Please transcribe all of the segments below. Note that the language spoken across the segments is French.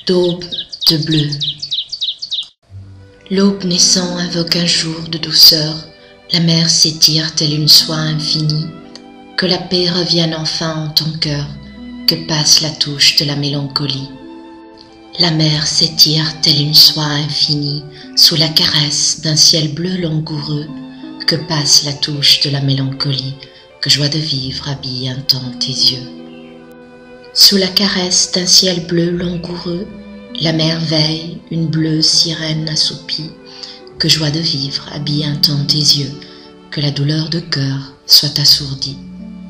D'aube de bleu. L'aube naissant invoque un jour de douceur, la mer s'étire telle une soie infinie, que la paix revienne enfin en ton cœur, que passe la touche de la mélancolie. La mer s'étire telle une soie infinie, sous la caresse d'un ciel bleu langoureux, que passe la touche de la mélancolie, que joie de vivre habille un temps tes yeux. Sous la caresse d'un ciel bleu langoureux, la mer veille, une bleue sirène assoupie, que joie de vivre habille un temps tes yeux, que la douleur de cœur soit assourdie.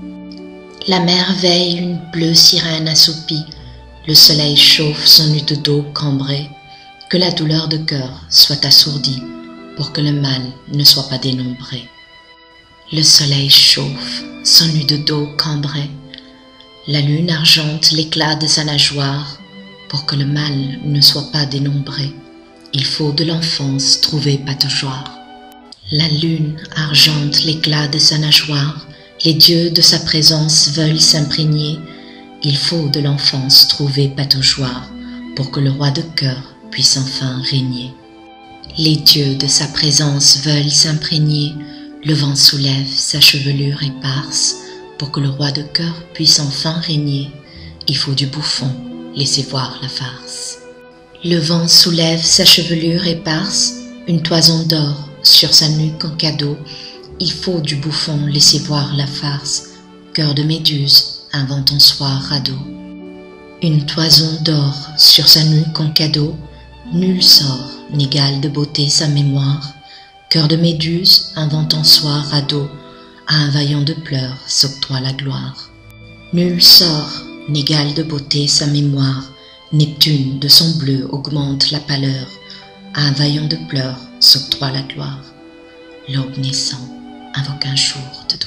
La mer veille, une bleue sirène assoupie, le soleil chauffe son nu de dos cambré, que la douleur de cœur soit assourdie, pour que le mal ne soit pas dénombré. Le soleil chauffe son nu de dos cambré, la lune argente l'éclat de sa nageoire, pour que le mal ne soit pas dénombré, il faut de l'enfance trouver pataugeoire. La lune argente l'éclat de sa nageoire, les dieux de sa présence veulent s'imprégner, il faut de l'enfance trouver pataugeoire, pour que le roi de cœur puisse enfin régner. Les dieux de sa présence veulent s'imprégner, le vent soulève sa chevelure éparse, pour que le roi de cœur puisse enfin régner, il faut du bouffon laisser voir la farce. Le vent soulève sa chevelure éparse, une toison d'or sur sa nuque en cadeau, il faut du bouffon laisser voir la farce, cœur de méduse, invente en soi radeau. Une toison d'or sur sa nuque en cadeau, nul sort n'égale de beauté sa mémoire, cœur de méduse, invente en soi radeau, à un vaillant de pleurs s'octroie la gloire. Nul sort n'égale de beauté sa mémoire, Neptune de son bleu augmente la pâleur, à un vaillant de pleurs s'octroie la gloire. L'aube naissant invoque un jour de